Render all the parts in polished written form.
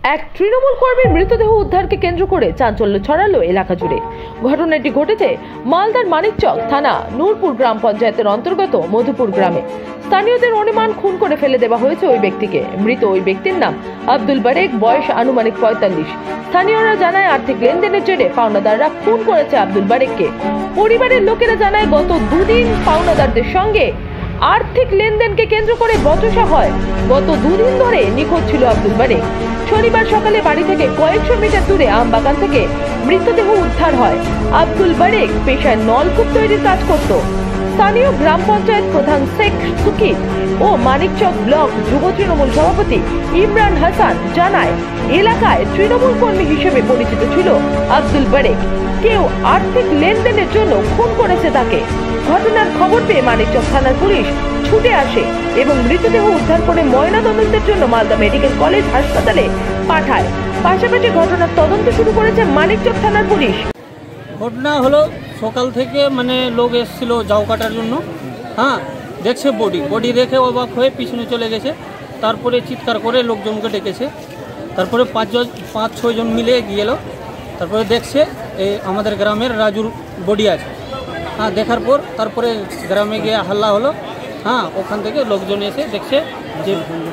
এক তৃণমূল কর্মীর মৃতদেহ উদ্ধারকে কেন্দ্র করে চাঞ্চল্য ছড়ালো এলাকা জুড়ে। ঘটনাটি ঘটেছে মালদার মানিকচক থানা নূরপুর গ্রাম পঞ্চায়েতের অন্তর্গত মধুপুর গ্রামে। স্থানীয়দের অনুমান খুন করে ফেলে দেওয়া হয়েছে ওই ব্যক্তিকে। মৃত ওই ব্যক্তির নাম আব্দুল বারেক, বয়স আনুমানিক 45। স্থানীয়রা জানায় আর্থিক লেনদেনের জেরে পাওনাদাররা খুন করেছে আব্দুল বারেককে। পরিবারের লোকেরা জানায় গত দুদিন পাওনাদারদের সঙ্গে আর্থিক লেনদেনকে কেন্দ্র করে বচসা হয়। গত দুদিন ধরে নিখোঁজ ছিল আব্দুল বারেক। শনিবার সকালে বাড়ি থেকে কয়েকশো মিটার দূরে আম বাগান থেকে মৃতদেহ উদ্ধার হয়। আব্দুল বারেক পেশায় নলকূপ তৈরির কাজ করত। স্থানীয় গ্রাম পঞ্চায়েত প্রধান শেখ সুকি ও মানিকচক ব্লক যুব তৃণমূল সভাপতি ইমরান হাসান জানায়, এলাকায় তৃণমূল কর্মী হিসেবে পরিচিত ছিল আব্দুল বারেক। কেউ আর্থিক লেনদেনের জন্য খুন করেছে তাকে। ঘটনার খবর পেয়ে মানিকচক থানার পুলিশ ছুটে আসে এবং মৃতদেহ উদ্ধার করে ময়নাতদন্তের জন্য মালদা মেডিকেল কলেজ হাসপাতালে পাঠায়। পাশাপাশি ঘটনার তদন্ত শুরু করেছে মানিকচক থানার পুলিশ। ঘটনা হলো সকাল থেকে লোক এসেছিল জাউ কাটার জন্য। দেখছে বডি দেখে অবাক হয়ে পিছনে চলে গেছে। তারপরে চিৎকার করে লোকজনকে ডেকেছে। তারপরে 5-6 জন মিলে গেল। তারপরে দেখছে আমাদের গ্রামের রাজুর বডি আছে। দেখার পর তারপরে গ্রামে গিয়ে হাল্লা হলো। ওখান থেকে লোকজন এসে দেখছে যে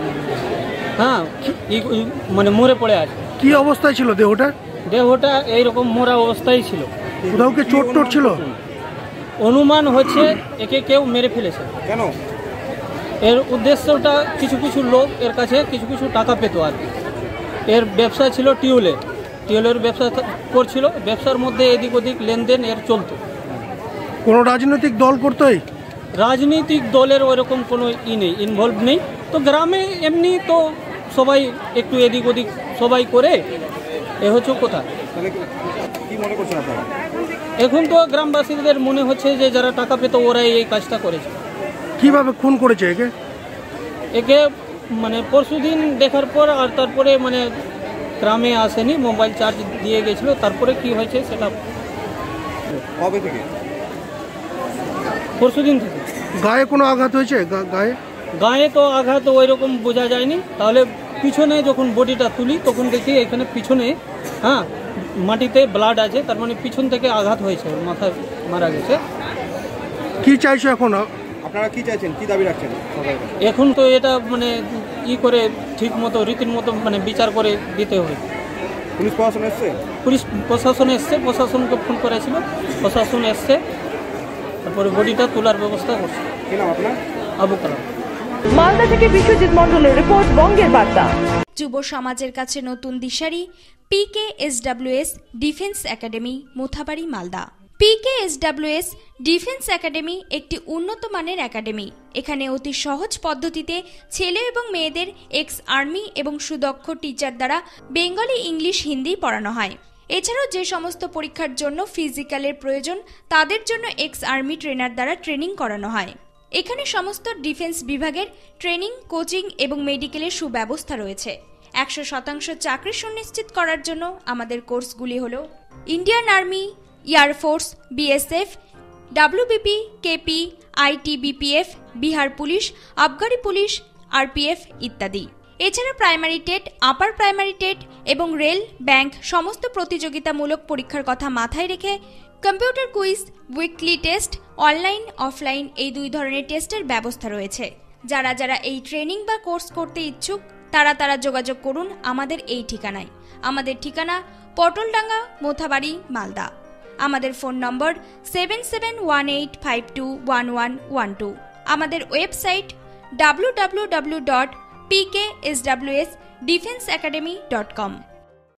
মরে পড়ে আছে। কি অবস্থায় ছিল দেহটা? এইরকম মরা অবস্থায় ছিল। কোথাও কি চোট ছিল? অনুমান হচ্ছে একে কেউ মেরে ফেলেছে। কেন? এর উদ্দেশ্যটা কিছু লোক এর কাছে কিছু টাকা পেত আর কি। এর ব্যবসা ছিল টিউলের ব্যবসা করছিল। ব্যবসার মধ্যে এদিক ওদিক লেনদেন এর চলতো। কোনো রাজনৈতিক দল করতোই? রাজনৈতিক দলের ওইরকম কোনো ইনভলভ নেই। তো গ্রামে এমনি তো সবাই একটু এদিক ওদিক সবাই করে। এ হচ্ছে কথা। কি মনে করছেন আপনারা? এখন তো গ্রামবাসীদের মনে হচ্ছে যে যারা টাকা পেত ওরাই এই কাজটা করেছে। কিভাবে খুন করেছে একে পরশুদিন দেখার পর আর তারপরে গ্রামে আসেনি, মোবাইল চার্জ দিয়ে গেছিল। তারপরে কি হয়েছে সেটা কবে থেকে? পরশুদিন থেকে। গায়ে কোনো আঘাত হয়েছে? গায়ে তো আঘাত ওইরকম বোঝা যায়নি। তাহলে পিছনে যখন বডিটা তুলি তখন দেখি এখানে পিছনে মাটিতে ব্লাড আছে। তার পিছন থেকে আঘাত হয়েছে, মাথায় মারা গেছে। কি চাইছো এখন? আপনারা কি চাইছেন, কি দাবি রাখছেন? এখন তো এটা করে ঠিক মতো রীতির মতো বিচার করে দিতে হবে। পুলিশ প্রশাসন এসছে? পুলিশ প্রশাসন এসছে, প্রশাসনকে ফোন করেছিল, প্রশাসন এসছে। তারপরে বডিটা তোলার ব্যবস্থা করছে। কি নাম আপনার? আবু কালাম। মালদা থেকে বিশ্বজিৎ মণ্ডলের রিপোর্ট, বঙ্গের বার্তা। যুব সমাজের কাছে নতুন দিশারি PKSWS defence academy, Mothabari, Malda. PKSWS defence academy একটি উন্নত মানের একাডেমি। এখানে অতি সহজ পদ্ধতিতে ছেলে এবং মেয়েদের এক্স আর্মি এবং সুদক্ষ টিচার দ্বারা বেঙ্গলি, ইংলিশ, হিন্দি পড়ানো হয়। এছাড়াও যে সমস্ত পরীক্ষার জন্য ফিজিক্যালের প্রয়োজন তাদের জন্য এক্স আর্মি ট্রেনার দ্বারা ট্রেনিং করানো হয়। এখানে সমস্ত ডিফেন্স বিভাগের ট্রেনিং, কোচিং এবং মেডিকেলের সুব্যবস্থা রয়েছে। 100% চাকরি সুনিশ্চিত করার জন্য আমাদের কোর্সগুলি হল Indian army, air force, BSF, WBP, KP, ITBPF, Bihar police, আবগারি পুলিশ, RPF ইত্যাদি। এছাড়া primary TET, upper primary TET এবং রেল, ব্যাংক সমস্ত প্রতিযোগিতামূলক পরীক্ষার কথা মাথায় রেখে computer quiz, weekly test, online, offline এই 2 ধরনের টেস্টের ব্যবস্থা রয়েছে। যারা এই ট্রেনিং বা কোর্স করতে ইচ্ছুক তারা যোগাযোগ করুন আমাদের এই ঠিকানায়। আমাদের ঠিকানা পটলডাঙ্গা, মোথাবাড়ি, মালদা। আমাদের ফোন নম্বর 7718521112। আমাদের ওয়েবসাইট www.pkswsdefenseacademy.com।